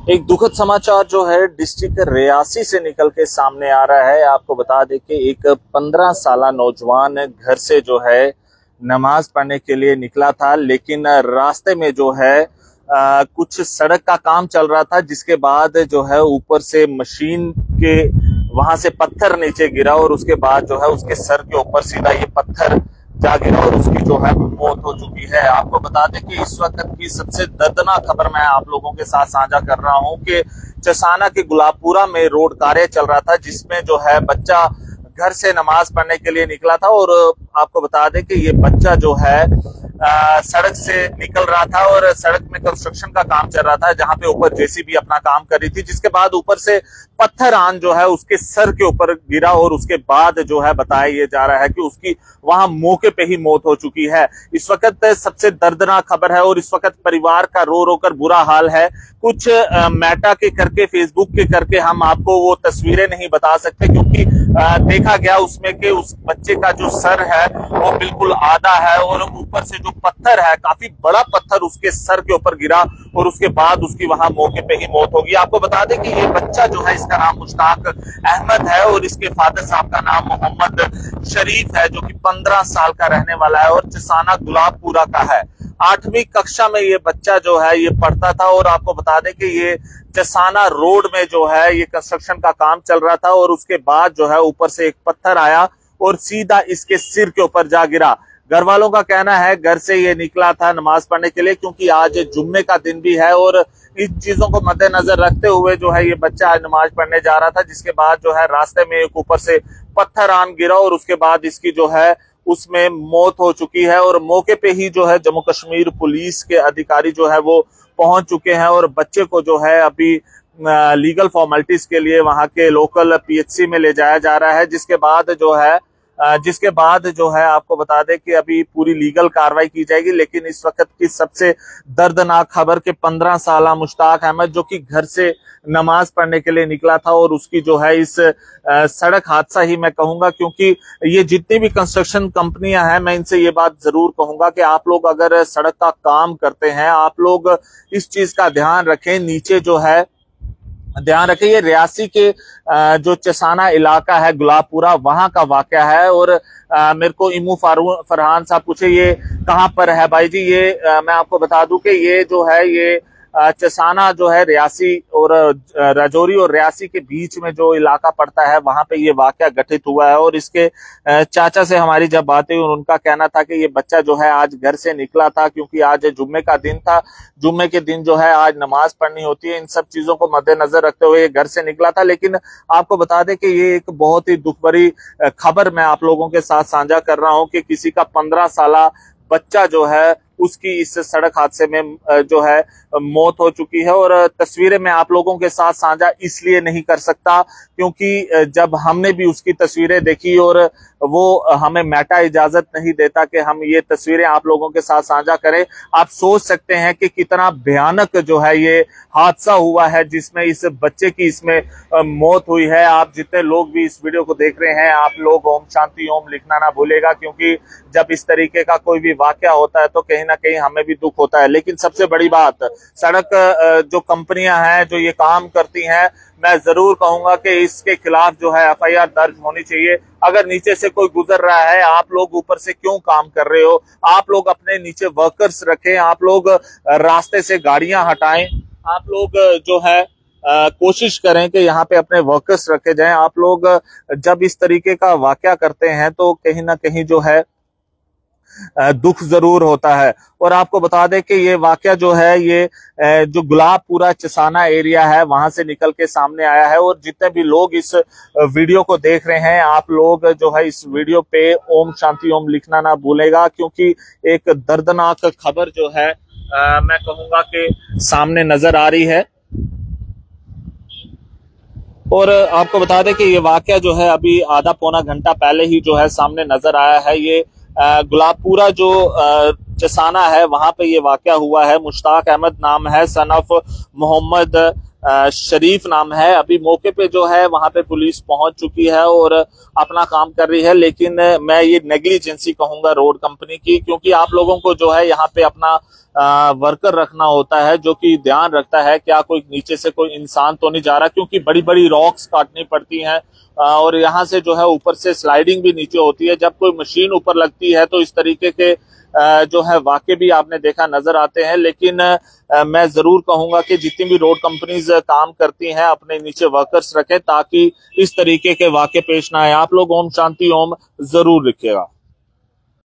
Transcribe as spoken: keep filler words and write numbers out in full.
एक दुखद समाचार जो है डिस्ट्रिक्ट रियासी से निकल के सामने आ रहा है। आपको बता दें कि एक पंद्रह साल नौजवान घर से जो है नमाज पढ़ने के लिए निकला था, लेकिन रास्ते में जो है आ, कुछ सड़क का काम चल रहा था, जिसके बाद जो है ऊपर से मशीन के वहां से पत्थर नीचे गिरा और उसके बाद जो है उसके सर के ऊपर सीधा ये पत्थर जा गिरा और उसकी जो है मौत हो चुकी है। आपको बता दें कि इस वक्त की सबसे दर्दनाक खबर मैं आप लोगों के साथ साझा कर रहा हूं कि चसाना के गुलाबपुरा में रोड कार्य चल रहा था, जिसमें जो है बच्चा घर से नमाज पढ़ने के लिए निकला था और आपको बता दें कि ये बच्चा जो है आ, सड़क से निकल रहा था और सड़क में कंस्ट्रक्शन का काम चल रहा था, जहां पे ऊपर जेसीबी अपना काम कर रही थी, जिसके बाद ऊपर से पत्थर आन जो है उसके सर के ऊपर गिरा और उसके बाद जो है बताया ये जा रहा है कि उसकी वहां मौके पे ही मौत हो चुकी है। इस वक्त सबसे दर्दनाक खबर है और इस वक्त परिवार का रो रो कर बुरा हाल है। कुछ मेटा के करके, फेसबुक के करके हम आपको वो तस्वीरें नहीं बता सकते, क्योंकि आ, देखा गया उसमें कि उस बच्चे का जो सर है वो बिल्कुल आधा है और ऊपर से जो पत्थर है, काफी बड़ा पत्थर उसके सर के ऊपर गिरा और उसके बाद उसकी वहां मौके पे ही मौत होगी। आपको बता दें कि ये बच्चा जो है इसका नाम मुश्ताक अहमद है और इसके फादर साहब का नाम मोहम्मद शरीफ है, जो कि पंद्रह साल का रहने वाला है और चसाना गुलाबपुरा का है। आठवीं कक्षा में ये बच्चा जो है ये पढ़ता था और आपको बता दें कि ये चसाना रोड में जो है ये कंस्ट्रक्शन का काम चल रहा था और उसके बाद जो है ऊपर से एक पत्थर आया और सीधा इसके सिर के ऊपर जा गिरा। घर वालों का कहना है घर से ये निकला था नमाज पढ़ने के लिए, क्योंकि आज जुम्मे का दिन भी है और इन चीजों को मद्देनजर रखते हुए जो है ये बच्चा आज नमाज पढ़ने जा रहा था, जिसके बाद जो है रास्ते में एक ऊपर से पत्थर आन गिरा और उसके बाद इसकी जो है उसमें मौत हो चुकी है। और मौके पे ही जो है जम्मू कश्मीर पुलिस के अधिकारी जो है वो पहुंच चुके हैं और बच्चे को जो है अभी लीगल फॉर्मेलिटीज के लिए वहां के लोकल पीएचसी में ले जाया जा रहा है, जिसके बाद जो है जिसके बाद जो है आपको बता दें कि अभी पूरी लीगल कार्रवाई की जाएगी। लेकिन इस वक्त की सबसे दर्दनाक खबर के पंद्रह साल मुश्ताक अहमद जो कि घर से नमाज पढ़ने के लिए निकला था और उसकी जो है इस सड़क हादसा ही मैं कहूंगा, क्योंकि ये जितनी भी कंस्ट्रक्शन कंपनियां हैं मैं इनसे ये बात जरूर कहूंगा कि आप लोग अगर सड़क का काम करते हैं आप लोग इस चीज का ध्यान रखें, नीचे जो है ध्यान रखें। ये रियासी के जो चसाना इलाका है गुलाबपुरा वहां का वाकया है और आ, मेरे को इमू फरहान साहब पूछे ये कहां पर है भाई जी। ये आ, मैं आपको बता दूं कि ये जो है ये चसाना जो है रियासी और राजौरी और रियासी के बीच में जो इलाका पड़ता है वहां पे ये वाकया घटित हुआ है। और इसके चाचा से हमारी जब बातें हुई उनका कहना था कि ये बच्चा जो है आज घर से निकला था, क्योंकि आज जुम्मे का दिन था, जुम्मे के दिन जो है आज नमाज पढ़नी होती है। इन सब चीजों को मद्देनजर रखते हुए ये घर से निकला था। लेकिन आपको बता दें कि ये एक बहुत ही दुख भरी खबर मैं आप लोगों के साथ साझा कर रहा हूं कि किसी का पंद्रह साल बच्चा जो है उसकी इस सड़क हादसे में जो है मौत हो चुकी है। और तस्वीरें मैं आप लोगों के साथ साझा इसलिए नहीं कर सकता क्योंकि जब हमने भी उसकी तस्वीरें देखी और वो हमें मेटा इजाजत नहीं देता कि हम ये तस्वीरें आप लोगों के साथ साझा करें। आप सोच सकते हैं कि कितना भयानक जो है ये हादसा हुआ है जिसमें इस बच्चे की इसमें मौत हुई है। आप जितने लोग भी इस वीडियो को देख रहे हैं आप लोग ओम शांति ओम लिखना ना भूलेगा, क्योंकि जब इस तरीके का कोई भी वाकया होता है तो कहीं ना कहीं हमें भी दुख होता है। लेकिन सबसे बड़ी बात, सड़क जो कंपनियां हैं जो ये काम करती हैं, मैं जरूर कहूंगा कि इसके खिलाफ जो है एफ आई आर दर्ज होनी चाहिए। अगर नीचे से कोई गुजर रहा है, आप लोग ऊपर से क्यों काम कर रहे हो? आप लोग अपने नीचे वर्कर्स रखें, आप लोग रास्ते से गाड़ियां हटाएं, आप लोग जो है आ, कोशिश करें कि यहाँ पे अपने वर्कर्स रखे जाएं। आप लोग जब इस तरीके का वाकया करते हैं तो कहीं ना कहीं जो है दुख जरूर होता है। और आपको बता दें कि ये वाकया जो है ये जो गुलाबपुरा चसाना एरिया है वहां से निकल के सामने आया है। और जितने भी लोग इस वीडियो को देख रहे हैं आप लोग जो है इस वीडियो पे ओम शांति ओम लिखना ना भूलेगा, क्योंकि एक दर्दनाक खबर जो है आ, मैं कहूंगा कि सामने नजर आ रही है। और आपको बता दें कि ये वाकया जो है अभी आधा पौना घंटा पहले ही जो है सामने नजर आया है। ये गुलाबपुरा जो चसाना है वहां पे ये वाकया हुआ है। मुश्ताक अहमद नाम है, सन ऑफ मोहम्मद शरीफ नाम है। अभी मौके पे जो है वहां पे पुलिस पहुंच चुकी है और अपना काम कर रही है। लेकिन मैं ये नेग्लिजेंसी कहूंगा रोड कंपनी की, क्योंकि आप लोगों को जो है यहाँ पे अपना वर्कर रखना होता है जो कि ध्यान रखता है क्या कोई नीचे से कोई इंसान तो नहीं जा रहा, क्योंकि बड़ी बड़ी रॉक्स काटनी पड़ती हैं और यहाँ से जो है ऊपर से स्लाइडिंग भी नीचे होती है। जब कोई मशीन ऊपर लगती है तो इस तरीके के जो है वाकये भी आपने देखा नजर आते हैं। लेकिन मैं जरूर कहूंगा कि जितनी भी रोड कंपनीज काम करती हैं अपने नीचे वर्कर्स रखें ताकि इस तरीके के वाकये पेश ना आए। आप लोग ओम शांति ओम जरूर लिखिएगा।